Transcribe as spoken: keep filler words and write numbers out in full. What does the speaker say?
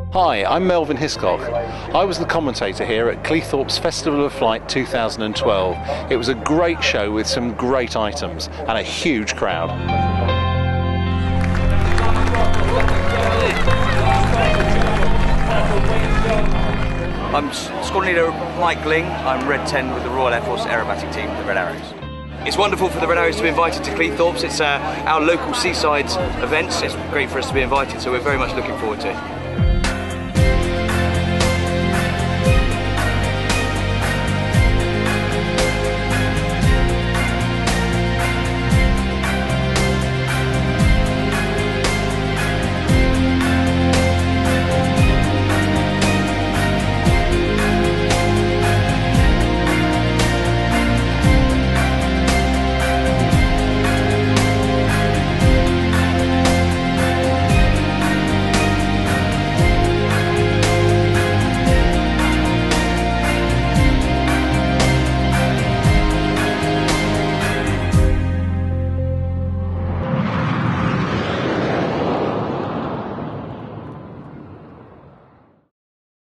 Hi, I'm Melvin Hiscock. I was the commentator here at Cleethorpes Festival of Flight two thousand twelve. It was a great show with some great items and a huge crowd. I'm Squadron Leader Mike Gling. I'm Red ten with the Royal Air Force Aerobatic Team, the Red Arrows. It's wonderful for the Red Arrows to be invited to Cleethorpes. It's uh, our local seaside event. It's great for us to be invited, so we're very much looking forward to it.